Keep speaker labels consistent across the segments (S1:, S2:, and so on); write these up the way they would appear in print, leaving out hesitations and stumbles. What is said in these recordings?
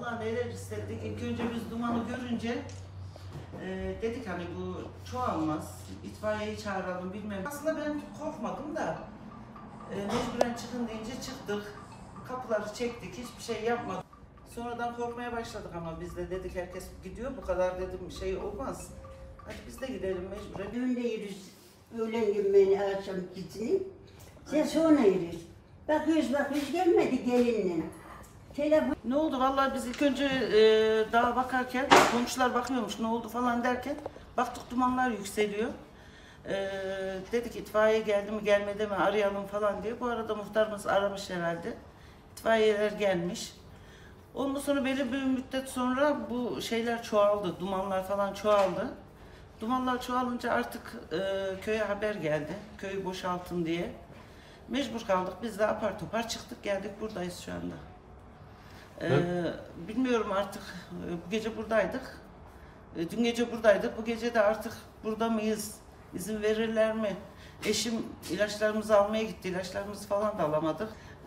S1: Vallahi neler istedik. İlk önce biz dumanı görünce dedik hani bu çoğalmaz. İtfaiyeyi çağıralım bilmem. Aslında ben korkmadım da mecburen çıkın deyince çıktık. Kapıları çektik, hiçbir şey yapmadık. Sonradan korkmaya başladık ama biz de dedik herkes gidiyor, bu kadar dedim şey olmaz. Hadi biz de gidelim mecburen.
S2: Öğle yürüyüz, öğlen yemeğini, akşam gitsin. Sen sonra yürüyüz. Bakıyoruz gelmedi gelinle. Telefon...
S1: Ne oldu vallahi biz ilk önce dağa bakarken komşular bakıyormuş ne oldu falan derken baktık dumanlar yükseliyor. Dedik itfaiye geldi mi gelmedi mi arayalım falan diye. Bu arada muhtarımız aramış herhalde. İtfaiyeler gelmiş. Ondan sonra belli bir müddet sonra bu şeyler çoğaldı, dumanlar falan çoğaldı. Dumanlar çoğalınca artık köye haber geldi, köyü boşaltın diye. Mecbur kaldık, biz de apar topar çıktık geldik, buradayız şu anda. Bilmiyorum artık, bu gece buradaydık, dün gece buradaydık, bu gece de artık burada mıyız, izin verirler mi? Eşim ilaçlarımızı almaya gitti, ilaçlarımızı falan da alamadık.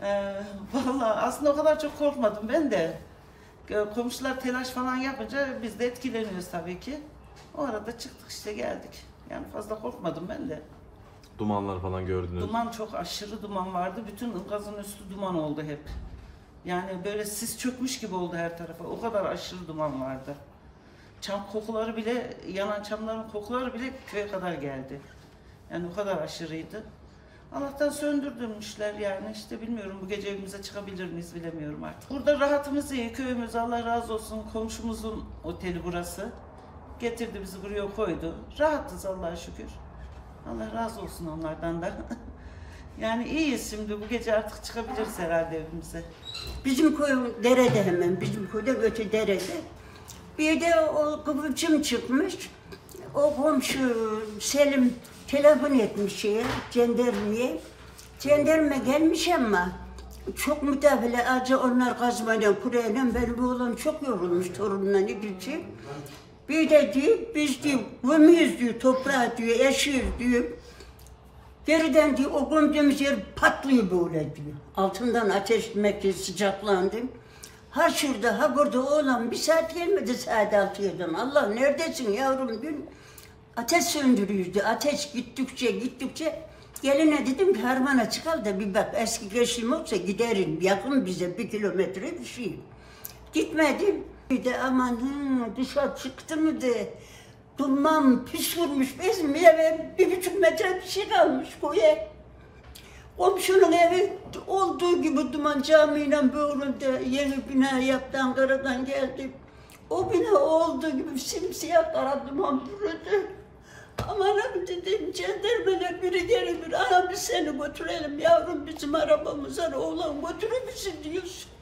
S1: Vallahi aslında o kadar çok korkmadım ben de. Komşular telaş falan yapınca biz de etkileniyoruz tabii ki. O arada çıktık işte geldik. Yani fazla korkmadım ben de.
S3: Dumanlar falan gördünüz.
S1: Duman çok aşırı duman vardı. Bütün Ilgaz'ın üstü duman oldu hep. Yani böyle sis çökmüş gibi oldu her tarafa. O kadar aşırı duman vardı. Çam kokuları bile, yanan çamların kokuları bile köye kadar geldi. Yani o kadar aşırıydı. Allah'tan söndürdürmüşler yani işte bilmiyorum bu gece evimize çıkabilir miyiz bilemiyorum artık. Burada rahatımız iyi, köyümüz Allah razı olsun, komşumuzun oteli burası. Getirdi bizi buraya koydu. Rahatız Allah'a şükür. Allah razı olsun onlardan da. Yani iyiyiz şimdi bu gece artık çıkabiliriz herhalde evimize.
S2: Bizim köy derede hemen, bizim köyden öte derede. Bir de o kıvılcım çıkmış. O komşu Selim telefon etmiş jandarmaya. Jandarma gelmiş ama çok müdafile acı onlar kazmayla kurayla benim oğlum çok yorulmuş torunla gidecek. Bir de diyor biz diyor gömüyoruz diyor toprağa diyor yaşıyoruz diyor. Geriden diyor o gömdüğümüz yer patlıyor böyle diyor. Altından ateş merkezi sıcaklandı. Ha şurada ha burada oğlan bir saat gelmedi saat 6'dan. Allah neredesin yavrum dün? Ateş söndürüyordu. Ateş gittikçe geline dedim ki harmana çıkal da bir bak eski geçim olsa giderim yakın bize 1 kilometre bir şey. Gitmedim. Bir de aman dışarı çıktı mı de duman püskürmüş bizim eve 1,5 metre bir şey kalmış koya. Komşunun evi olduğu gibi duman camiyle böyle yeni bina yaptı Ankara'dan geldi. O bina olduğu gibi simsiyah kara duman bürüdü. Aman dedim jandarmalar biri gelir anam biz seni götürelim yavrum bizim arabamıza oğlan götürür müsün diyorsun.